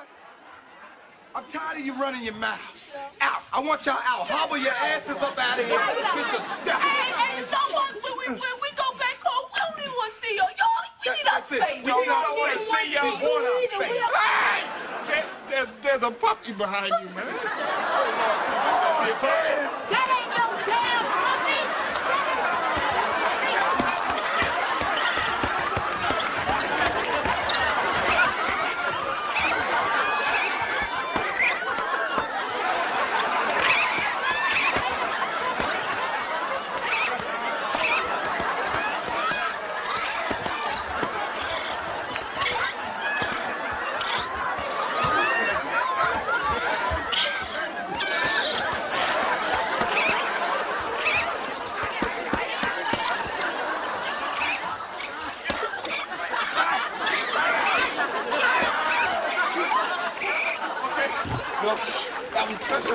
what? I'm tired of you running your mouths. Out. I want y'all out. Hobble your asses up out of here with the stuff. Hey, so what? When we go back home, we don't even want to see y'all. We need our space. We don't want to see y'all. We want our space. Hey! There's a puppy behind you, man. That ain't no damn puppy. Look, that was pressure.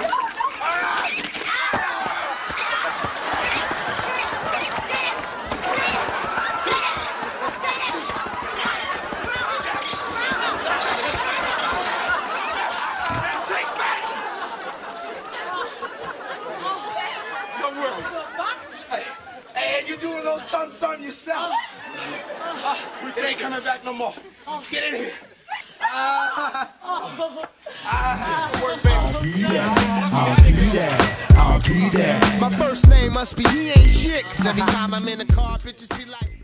Don't worry. Hey, you doing a little something yourself? It ain't coming back no more. Get in here. I'll be there. My first name must be he ain't shit. 'Cause every time I'm in the car, bitches be like.